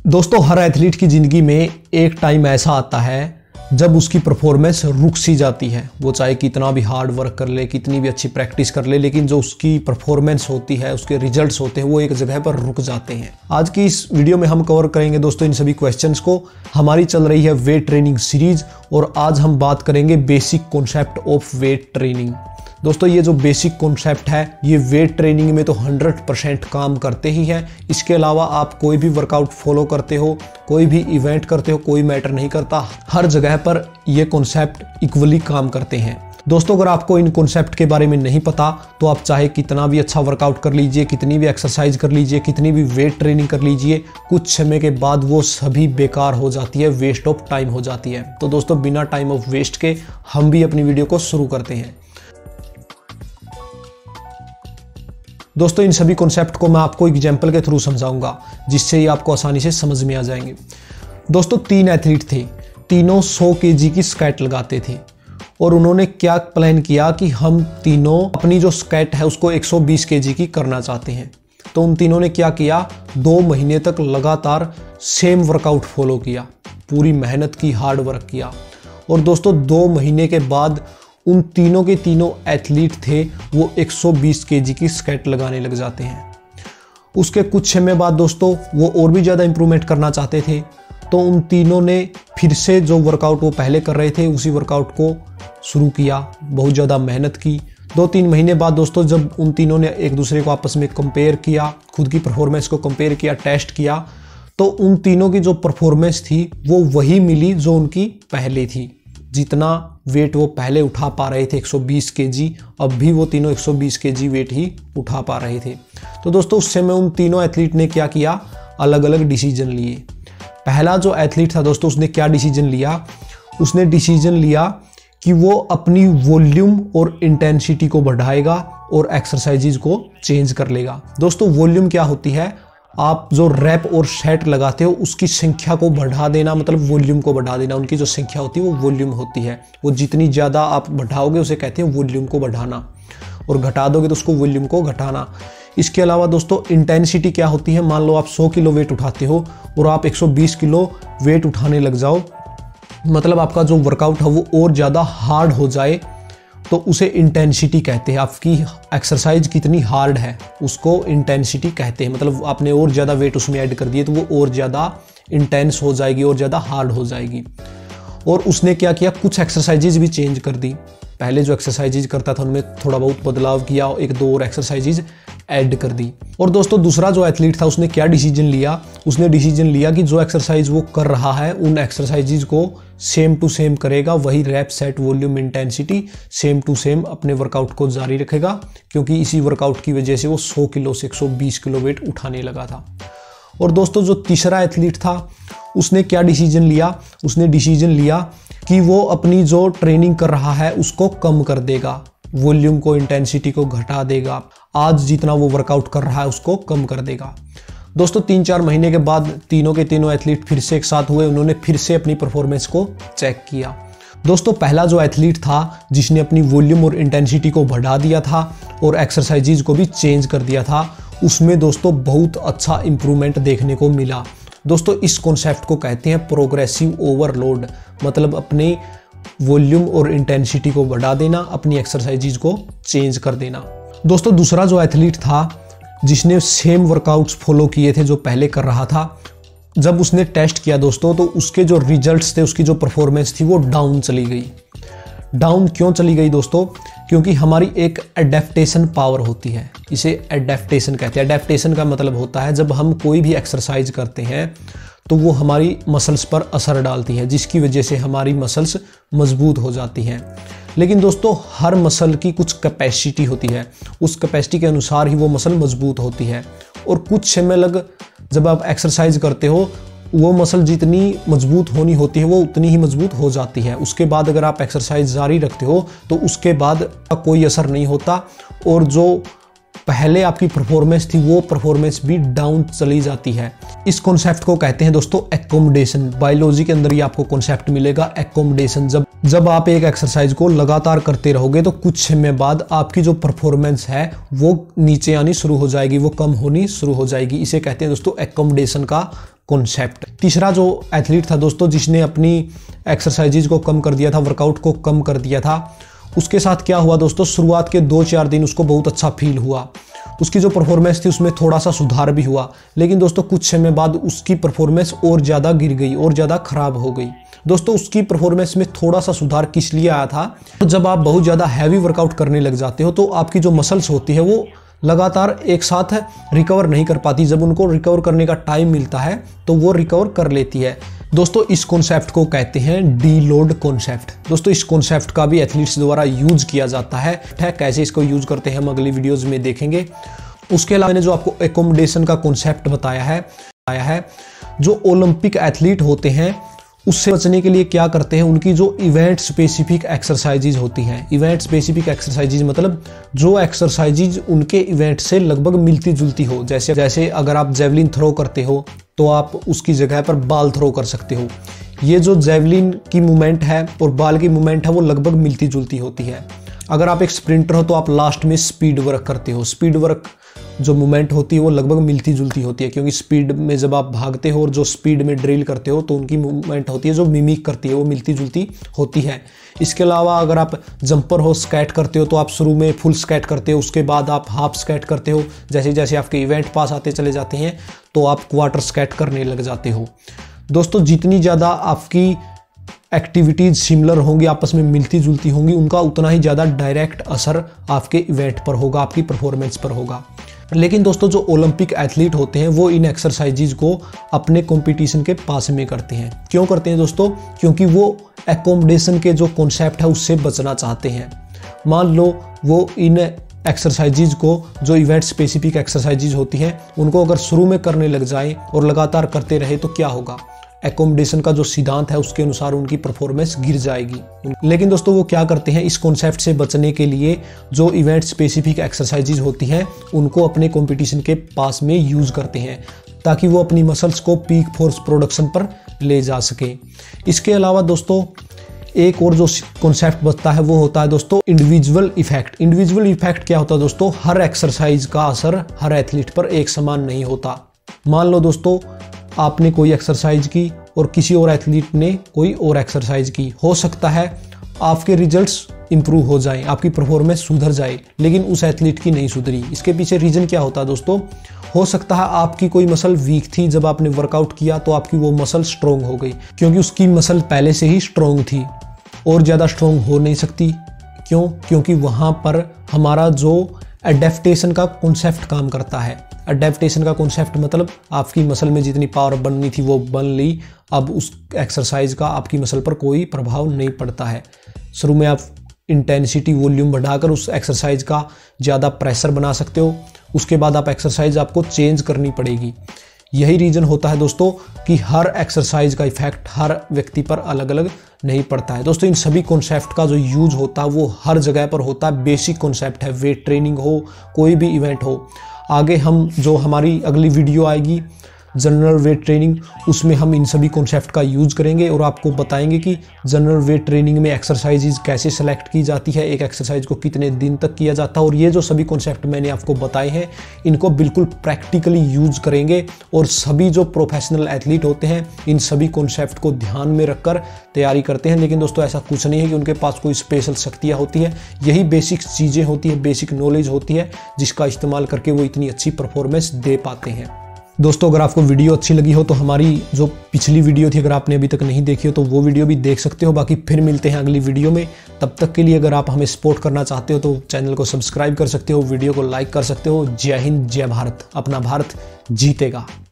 दोस्तों हर एथलीट की ज़िंदगी में एक टाइम ऐसा आता है जब उसकी परफॉर्मेंस रुक सी जाती है। वो चाहे कितना भी हार्ड वर्क कर ले, कितनी भी अच्छी प्रैक्टिस कर ले, लेकिन जो उसकी परफॉर्मेंस होती है, उसके रिजल्ट्स होते हैं, वो एक जगह पर रुक जाते हैं। आज की इस वीडियो में हम कवर करेंगे दोस्तों इन सभी क्वेश्चंस को। हमारी चल रही है वेट ट्रेनिंग सीरीज और आज हम बात करेंगे basic concept of weight training. दोस्तों ये जो बेसिक कॉन्सेप्ट है ये वेट ट्रेनिंग में तो 100% काम करते ही हैं। इसके अलावा आप कोई भी वर्कआउट फॉलो करते हो, कोई भी इवेंट करते हो, कोई मैटर नहीं करता, हर जगह पर ये कॉन्सेप्ट इक्वली काम करते हैं। दोस्तों अगर आपको इन कॉन्सेप्ट के बारे में नहीं पता तो आप चाहे कितना भी अच्छा वर्कआउट कर लीजिए, कितनी भी एक्सरसाइज कर लीजिए, कितनी भी वेट ट्रेनिंग कर लीजिए, कुछ समय के बाद वो सभी बेकार हो जाती है, वेस्ट ऑफ टाइम हो जाती है। तो दोस्तों बिना टाइम ऑफ वेस्ट के हम भी अपनी वीडियो को शुरू करते हैं। दोस्तों इन सभी कॉन्सेप्ट को मैं आपको एग्जाम्पल के थ्रू समझाऊंगा जिससे ये आपको आसानी से समझ में आ जाएंगे। दोस्तों 3 एथलीट थे, तीनों 100 kg की स्कैट लगाते थे और उन्होंने क्या प्लान किया कि हम तीनों अपनी जो स्कैट है उसको 120 kg की करना चाहते हैं। तो उन तीनों ने क्या किया, 2 महीने तक लगातार सेम वर्कआउट फॉलो किया, पूरी मेहनत की, हार्ड वर्क किया। और दोस्तों 2 महीने के बाद उन तीनों के तीनों एथलीट थे वो 120 kg की स्कैट लगाने लग जाते हैं। उसके कुछ समय बाद दोस्तों वो और भी ज़्यादा इंप्रूवमेंट करना चाहते थे, तो उन तीनों ने फिर से जो वर्कआउट वो पहले कर रहे थे उसी वर्कआउट को शुरू किया, बहुत ज़्यादा मेहनत की। 2-3 महीने बाद दोस्तों जब उन तीनों ने एक दूसरे को आपस में कंपेयर किया, खुद की परफॉर्मेंस को कंपेयर किया, टेस्ट किया, तो उन तीनों की जो परफॉर्मेंस थी वो वही मिली जो उनकी पहले थी। जितना वेट वो पहले उठा पा रहे थे 120 kg, अब भी वो तीनों 120 kg वेट ही उठा पा रहे थे। तो दोस्तों उस समय उन तीनों एथलीट ने क्या किया, अलग अलग डिसीजन लिए। पहला जो एथलीट था दोस्तों उसने क्या डिसीजन लिया, उसने डिसीजन लिया कि वो अपनी वॉल्यूम और इंटेंसिटी को बढ़ाएगा और एक्सरसाइजेज को चेंज कर लेगा। दोस्तों वॉल्यूम क्या होती है, आप जो रैप और सेट लगाते हो उसकी संख्या को बढ़ा देना, मतलब वॉल्यूम को बढ़ा देना। उनकी जो संख्या होती है वो वॉल्यूम होती है, वो जितनी ज़्यादा आप बढ़ाओगे उसे कहते हैं वॉल्यूम को बढ़ाना, और घटा दोगे तो उसको वॉल्यूम को घटाना। इसके अलावा दोस्तों इंटेंसिटी क्या होती है, मान लो आप 100 किलो वेट उठाते हो और आप 120 किलो वेट उठाने लग जाओ, मतलब आपका जो वर्कआउट है वो और ज़्यादा हार्ड हो जाए, तो उसे इंटेंसिटी कहते हैं। आपकी एक्सरसाइज कितनी हार्ड है उसको इंटेंसिटी कहते हैं, मतलब आपने और ज़्यादा वेट उसमें ऐड कर दिए तो वो और ज़्यादा इंटेंस हो जाएगी और ज़्यादा हार्ड हो जाएगी। और उसने क्या किया, कुछ एक्सरसाइजेज भी चेंज कर दी। पहले जो एक्सरसाइजेज करता था उनमें थोड़ा बहुत बदलाव किया, 1-2 और एक्सरसाइजेज ऐड कर दी। और दोस्तों दूसरा जो एथलीट था उसने क्या डिसीजन लिया, उसने डिसीजन लिया कि जो एक्सरसाइज वो कर रहा है उन एक्सरसाइजेज को सेम टू सेम करेगा, वही rep set volume intensity same to same अपने वर्कआउट को जारी रखेगा, क्योंकि इसी वर्कआउट की वजह से वो 100 किलो से 120 किलो वेट उठाने लगा था। और दोस्तों जो तीसरा एथलीट था उसने क्या डिसीजन लिया, उसने डिसीजन लिया कि वो अपनी जो ट्रेनिंग कर रहा है उसको कम कर देगा, वॉल्यूम को, इंटेंसिटी को घटा देगा, आज जितना वो वर्कआउट कर रहा है उसको कम कर देगा। दोस्तों 3-4 महीने के बाद तीनों के तीनों एथलीट फिर से एक साथ हुए, उन्होंने फिर से अपनी परफॉर्मेंस को चेक किया। दोस्तों पहला जो एथलीट था जिसने अपनी वॉल्यूम और इंटेंसिटी को बढ़ा दिया था और एक्सरसाइजेज को भी चेंज कर दिया था, उसमें दोस्तों बहुत अच्छा इंप्रूवमेंट देखने को मिला। दोस्तों इस कॉन्सेप्ट को कहते हैं प्रोग्रेसिव ओवरलोड, मतलब अपनी वॉल्यूम और इंटेंसिटी को बढ़ा देना, अपनी एक्सरसाइजेज को चेंज कर देना। दोस्तों दूसरा जो एथलीट था जिसने सेम वर्कआउट्स फॉलो किए थे जो पहले कर रहा था, जब उसने टेस्ट किया दोस्तों तो उसके जो रिजल्ट्स थे, उसकी जो परफॉर्मेंस थी वो डाउन चली गई। डाउन क्यों चली गई दोस्तों, क्योंकि हमारी एक एडेप्टेशन पावर होती है, इसे एडेप्टेशन कहते हैं। एडेप्टेशन का मतलब होता है जब हम कोई भी एक्सरसाइज करते हैं तो वो हमारी मसल्स पर असर डालती है, जिसकी वजह से हमारी मसल्स मजबूत हो जाती हैं। लेकिन दोस्तों हर मसल की कुछ कैपेसिटी होती है, उस कैपेसिटी के अनुसार ही वो मसल मजबूत होती है। और कुछ समय लग जब आप एक्सरसाइज करते हो वो मसल जितनी मजबूत होनी होती है वो उतनी ही मजबूत हो जाती है। उसके बाद अगर आप एक्सरसाइज जारी रखते हो तो उसके बाद कोई असर नहीं होता, और जो पहले आपकी परफॉर्मेंस थी वो परफॉर्मेंस भी डाउन चली जाती है। इस कॉन्सेप्ट को कहते हैं दोस्तों एकोमोडेशन। बायोलॉजी के अंदर ही आपको कॉन्सेप्ट मिलेगा एकोमोडेशन। जब आप एक एक्सरसाइज को लगातार करते रहोगे तो कुछ समय बाद आपकी जो परफॉर्मेंस है वो नीचे आनी शुरू हो जाएगी, वो कम होनी शुरू हो जाएगी। इसे कहते हैं दोस्तों एकोमोडेशन का कॉन्सेप्ट। तीसरा जो एथलीट था दोस्तों जिसने अपनी एक्सरसाइजेज को कम कर दिया था, वर्कआउट को कम कर दिया था, उसके साथ क्या हुआ दोस्तों, शुरुआत के 2-4 दिन उसको बहुत अच्छा फील हुआ, उसकी जो परफॉर्मेंस थी उसमें थोड़ा सा सुधार भी हुआ। लेकिन दोस्तों कुछ समय बाद उसकी परफॉर्मेंस और ज़्यादा गिर गई और ज़्यादा खराब हो गई। दोस्तों उसकी परफॉर्मेंस में थोड़ा सा सुधार किस लिए आया था, तो जब आप बहुत ज़्यादा हैवी वर्कआउट करने लग जाते हो तो आपकी जो मसल्स होती है वो लगातार एक साथ रिकवर नहीं कर पाती। जब उनको रिकवर करने का टाइम मिलता है तो वो रिकवर कर लेती है। दोस्तों इस कॉन्सेप्ट को कहते हैं डीलोड कॉन्सेप्ट। दोस्तों इस कॉन्सेप्ट का भी एथलीट्स द्वारा यूज किया जाता है। कैसे इसको यूज करते हैं हम अगली वीडियोस में देखेंगे। उसके अलावा मैंने जो आपको एकोमोडेशन का कॉन्सेप्ट बताया है, जो ओलंपिक एथलीट होते हैं उससे बचने के लिए क्या करते हैं, उनकी जो इवेंट स्पेसिफिक एक्सरसाइजेज होती हैं। इवेंट स्पेसिफिक एक्सरसाइजेज मतलब जो एक्सरसाइजेज उनके इवेंट से लगभग मिलती जुलती हो। जैसे अगर आप जेवलिन थ्रो करते हो तो आप उसकी जगह पर बाल थ्रो कर सकते हो। ये जो जेवलिन की मूवमेंट है और बाल की मूवमेंट है वो लगभग मिलती जुलती होती है। अगर आप एक स्प्रिंटर हो तो आप लास्ट में स्पीड वर्क करते हो। स्पीड वर्क जो मूवमेंट होती है वो लगभग मिलती जुलती होती है, क्योंकि स्पीड में जब आप भागते हो और जो स्पीड में ड्रिल करते हो तो उनकी मूवमेंट होती है जो मिमिक करती है वो मिलती जुलती होती है। इसके अलावा अगर आप जंपर हो, स्कैट करते हो तो आप शुरू में फुल स्कैट करते हो, उसके बाद आप हाफ स्कैट करते हो। जैसे जैसे आपके इवेंट पास आते चले जाते हैं तो आप क्वार्टर स्कैट करने लग जाते हो। दोस्तों जितनी ज़्यादा आपकी एक्टिविटीज सिमिलर होंगी, आपस में मिलती जुलती होंगी, उनका उतना ही ज़्यादा डायरेक्ट असर आपके इवेंट पर होगा, आपकी परफॉर्मेंस पर होगा। लेकिन दोस्तों जो ओलंपिक एथलीट होते हैं वो इन एक्सरसाइजेज को अपने कंपटीशन के पास में करते हैं। क्यों करते हैं दोस्तों? क्योंकि वो एकोमोडेशन के जो कॉन्सेप्ट है उससे बचना चाहते हैं। मान लो वो इन एक्सरसाइजेज को, जो इवेंट स्पेसिफिक एक्सरसाइजेज होती हैं, उनको अगर शुरू में करने लग जाएं और लगातार करते रहे तो क्या होगा, एकोमोडेशन का जो सिद्धांत है उसके अनुसार उनकी परफॉर्मेंस गिर जाएगी। लेकिन दोस्तों वो क्या करते हैं, इस कॉन्सेप्ट से बचने के लिए जो इवेंट स्पेसिफिक एक्सरसाइजेज होती हैं उनको अपने कंपटीशन के पास में यूज करते हैं ताकि वो अपनी मसल्स को पीक फोर्स प्रोडक्शन पर ले जा सके। इसके अलावा दोस्तों एक और जो कॉन्सेप्ट बचता है वो होता है दोस्तों इंडिविजुअल इफेक्ट। इंडिविजुअल इफेक्ट क्या होता है दोस्तों? हर एक्सरसाइज का असर हर एथलीट पर एक समान नहीं होता। मान लो दोस्तों आपने कोई एक्सरसाइज की और किसी और एथलीट ने कोई और एक्सरसाइज की, हो सकता है आपके रिजल्ट्स इंप्रूव हो जाएं, आपकी परफॉर्मेंस सुधर जाए, लेकिन उस एथलीट की नहीं सुधरी। इसके पीछे रीजन क्या होता है दोस्तों? हो सकता है आपकी कोई मसल वीक थी, जब आपने वर्कआउट किया तो आपकी वो मसल स्ट्रोंग हो गई, क्योंकि उसकी मसल पहले से ही स्ट्रोंग थी और ज़्यादा स्ट्रोंग हो नहीं सकती। क्यों? क्योंकि वहाँ पर हमारा जो अडेप्टेशन का कॉन्सेप्ट काम करता है। अडेप्टेशन का कॉन्सेप्ट मतलब आपकी मसल में जितनी पावर बननी थी वो बन ली, अब उस एक्सरसाइज का आपकी मसल पर कोई प्रभाव नहीं पड़ता है। शुरू में आप इंटेंसिटी वॉल्यूम बढ़ाकर उस एक्सरसाइज का ज़्यादा प्रेशर बना सकते हो, उसके बाद आप एक्सरसाइज आपको चेंज करनी पड़ेगी। यही रीज़न होता है दोस्तों कि हर एक्सरसाइज का इफेक्ट हर व्यक्ति पर अलग अलग नहीं पड़ता है। दोस्तों इन सभी कॉन्सेप्ट का जो यूज होता है वो हर जगह पर होता है। बेसिक कॉन्सेप्ट है, वेट ट्रेनिंग हो, कोई भी इवेंट हो। आगे हम जो हमारी अगली वीडियो आएगी जनरल वेट ट्रेनिंग, उसमें हम इन सभी कॉन्सेप्ट का यूज़ करेंगे और आपको बताएंगे कि जनरल वेट ट्रेनिंग में एक्सरसाइजेज कैसे सेलेक्ट की जाती है, एक एक्सरसाइज को कितने दिन तक किया जाता है। और ये जो सभी कॉन्सेप्ट मैंने आपको बताए हैं इनको बिल्कुल प्रैक्टिकली यूज़ करेंगे और सभी जो प्रोफेशनल एथलीट होते हैं इन सभी कॉन्सेप्ट को ध्यान में रखकर तैयारी करते हैं। लेकिन दोस्तों ऐसा कुछ नहीं है कि उनके पास कोई स्पेशल शक्तियाँ होती हैं, यही बेसिक चीज़ें होती है, बेसिक नॉलेज होती है जिसका इस्तेमाल करके वो इतनी अच्छी परफॉर्मेंस दे पाते हैं। दोस्तों अगर आपको वीडियो अच्छी लगी हो तो हमारी जो पिछली वीडियो थी अगर आपने अभी तक नहीं देखी हो तो वो वीडियो भी देख सकते हो। बाकी फिर मिलते हैं अगली वीडियो में। तब तक के लिए अगर आप हमें सपोर्ट करना चाहते हो तो चैनल को सब्सक्राइब कर सकते हो, वीडियो को लाइक कर सकते हो। जय हिंद, जय भारत। अपना भारत जीतेगा।